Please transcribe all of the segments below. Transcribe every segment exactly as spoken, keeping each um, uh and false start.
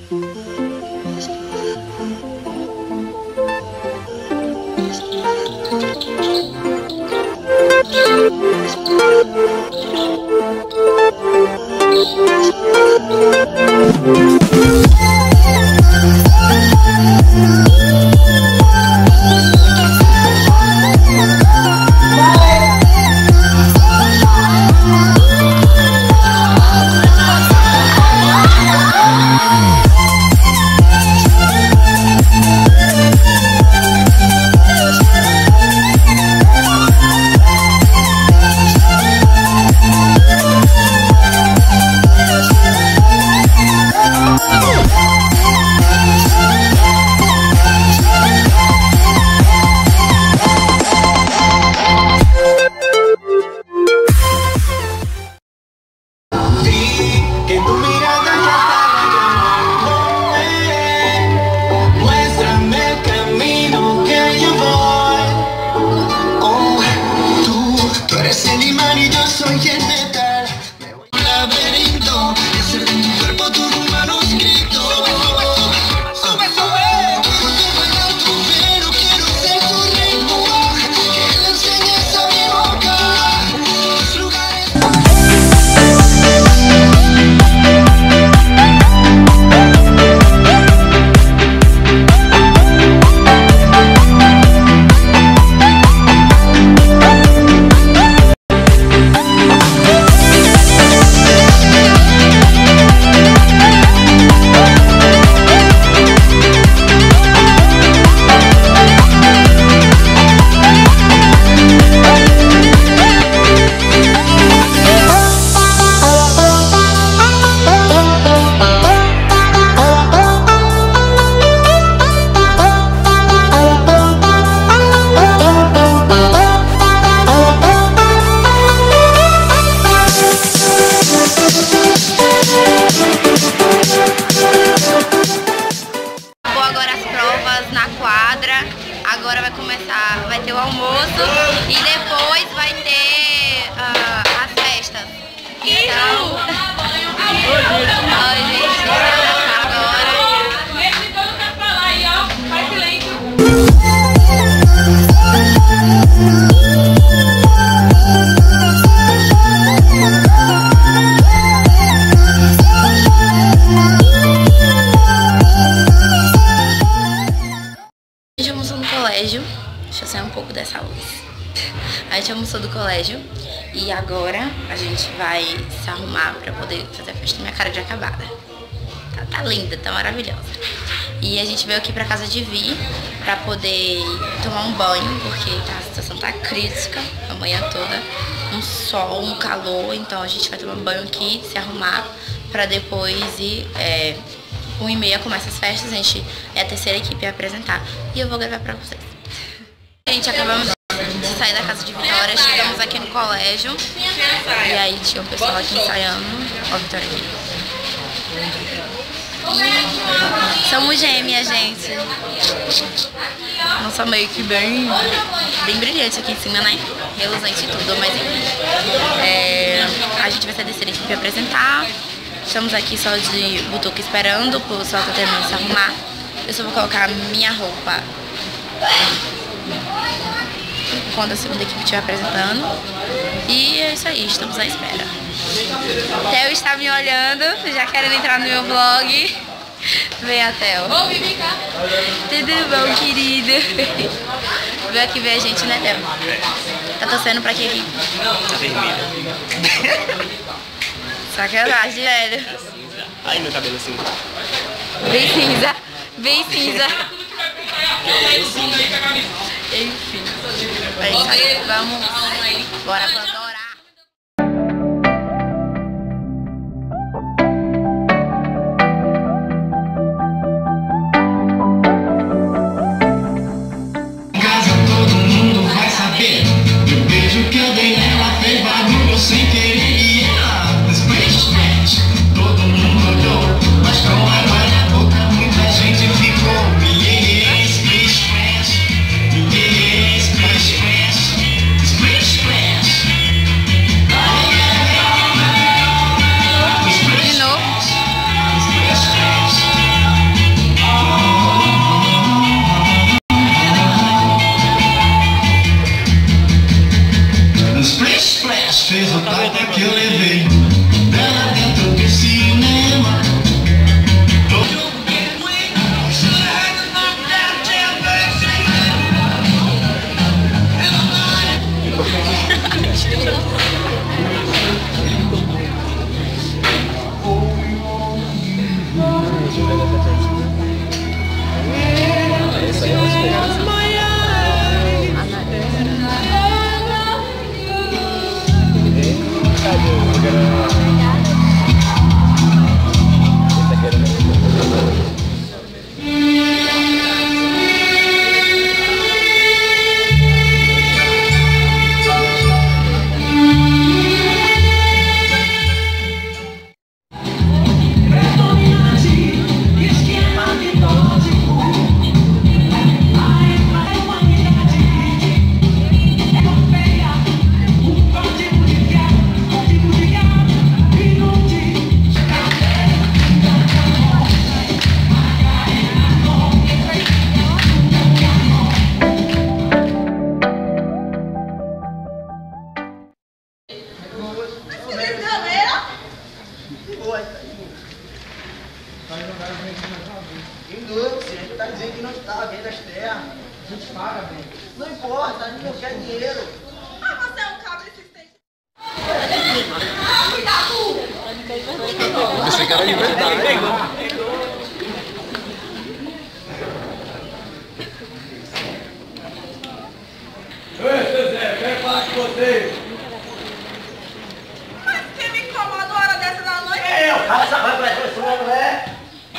Agora vai começar, vai ter o almoço e depois vai ter uh, as festas. Então, ai gente, agora. A gente almoçou no colégio, deixa eu sair um pouco dessa luz. A gente almoçou do colégio e agora a gente vai se arrumar pra poder fazer a festa. Minha cara de acabada. Tá, tá linda, tá maravilhosa. E a gente veio aqui pra casa de Vi pra poder tomar um banho, porque a situação tá crítica a manhã toda. Um sol, um calor, então a gente vai tomar um banho aqui, se arrumar pra depois ir... É, uma e meia começa as festas, a gente é a terceira equipe a apresentar e eu vou gravar pra vocês. Gente, acabamos de sair da casa de Vitória, chegamos aqui no colégio e aí tinha um pessoal aqui ensaiando. Ó a Vitória aqui. E somos gêmeas, gente. Nossa make bem, bem brilhante aqui em cima, né? Reluzente e tudo, mas enfim. É, a gente vai ser a terceira equipe a apresentar. Estamos aqui só de butuca esperando, o pessoal tá terminando de se arrumar. Eu só vou colocar minha roupa quando a segunda equipe estiver apresentando. E é isso aí, estamos à espera. Theo está me olhando, já querendo entrar no meu vlog. Vem a Theo. Tudo bom, querido? Veio aqui ver a gente, né, Theo? Tá torcendo pra que aqui? A vermelha. Sacanagem, velho. Ai, meu cabelo assim. Bem cinza, bem cinza. Enfim. É isso aí, vamos. Bora pra adorar. Em casa todo mundo vai saber. O beijo que eu dei nela fez barulho sem querer. Todo mundo olhou, mas com água na boca muita gente ficou. Yeah, splish splash, yeah, splish splash, splish splash. boa, tá aí. Vai jogar a gente mais uma vez. Em dúvida, se a gente tá dizendo que não está, vem das terras. A gente paga, velho. Não importa, a gente não quer dinheiro. Ah, você é um cabra existente. Ah, cuidado! Esse cara é de verdade. Ei, seu Zé, quero falar com você. Mas quem me incomoda uma hora dessa da noite? É, o cara sabe pra essa não é?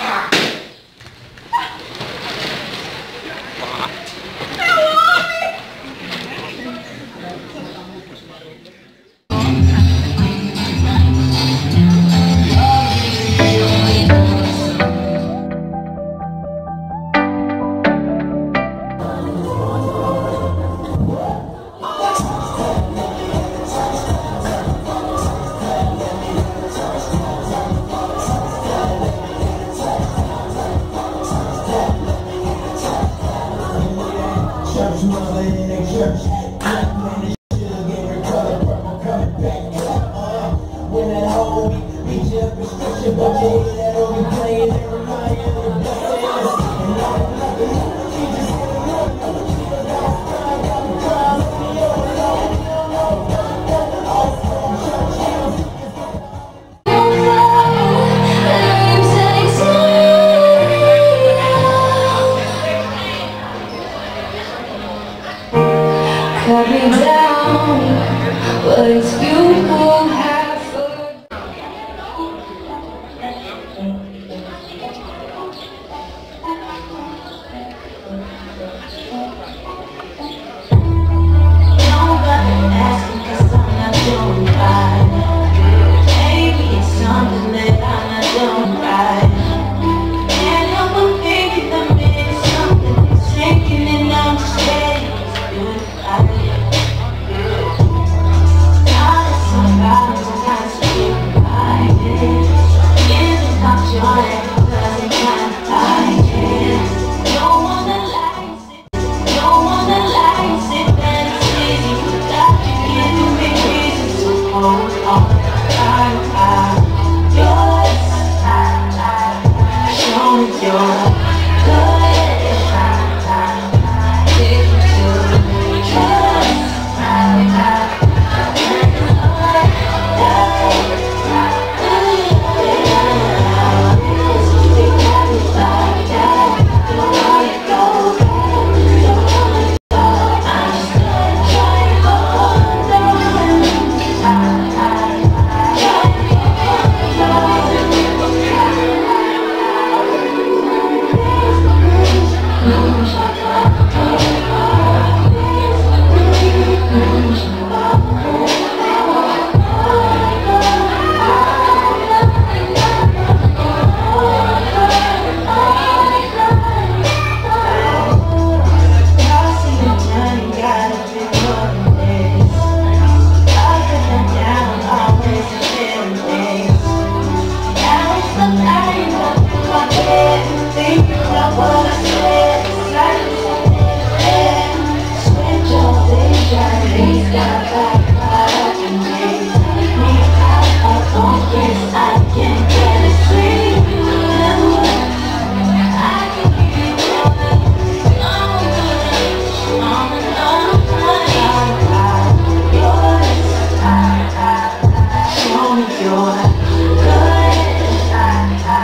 Coming down, but it's beautiful half Nobody asking 'cause I'm not doing right. Maybe it's something that I'm not doing right. Can't help but thinking that maybe something is sinking and I'm just ready to do it right. You're good.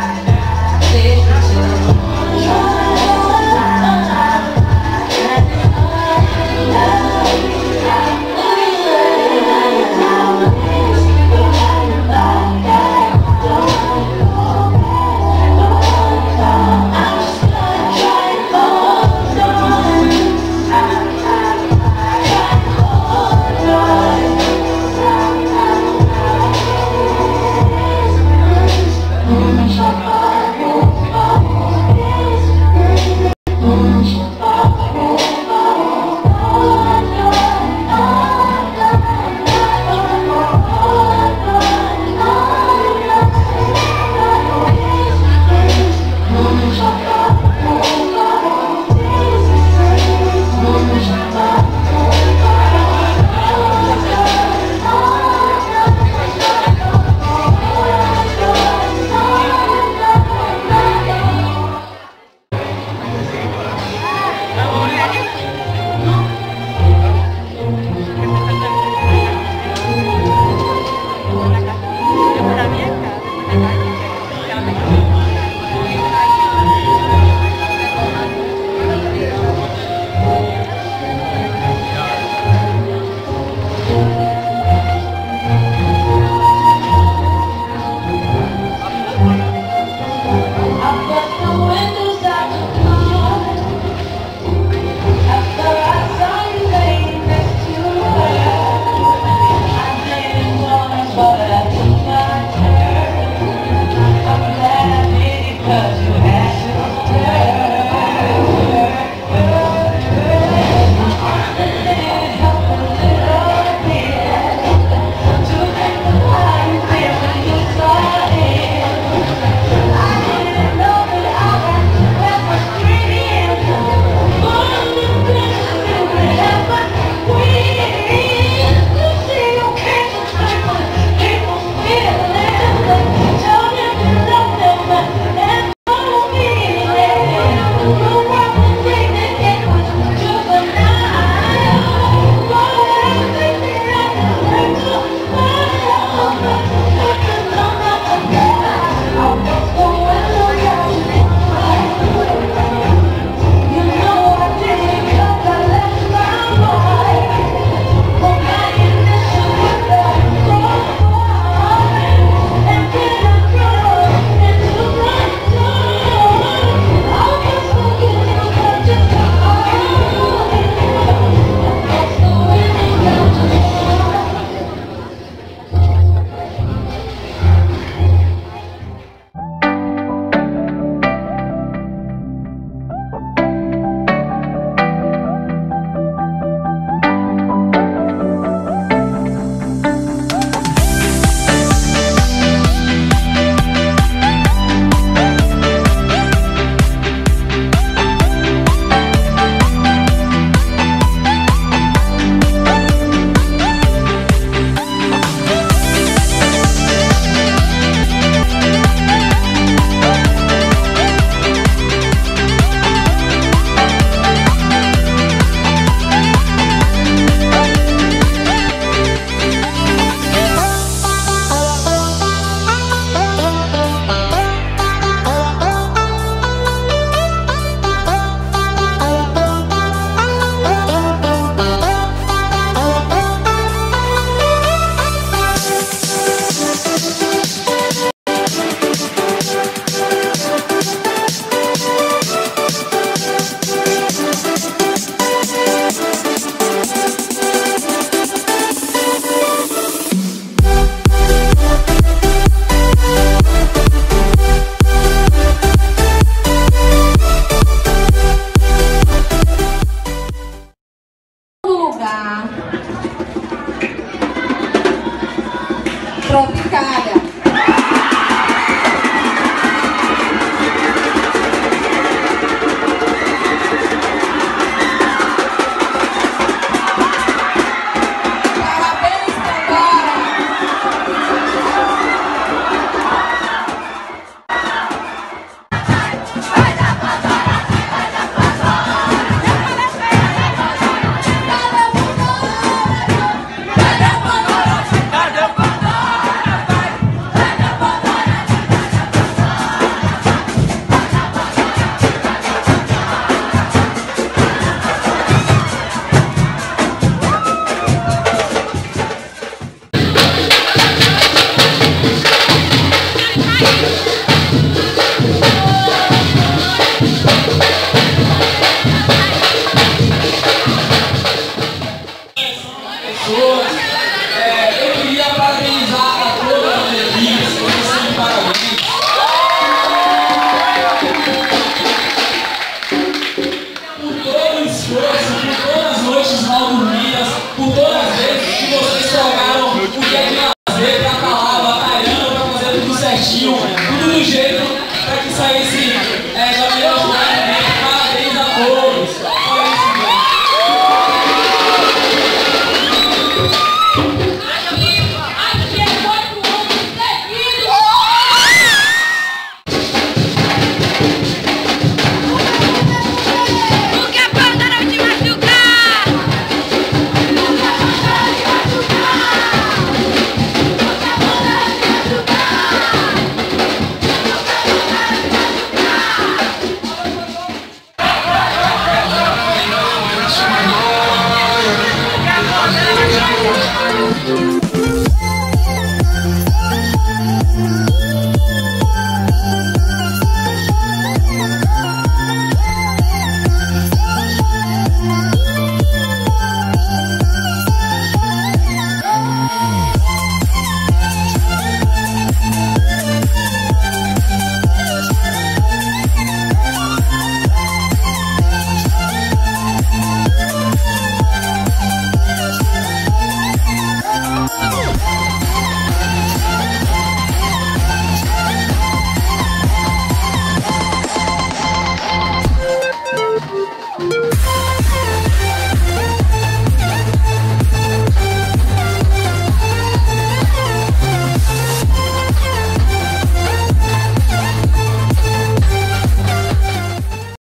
Cause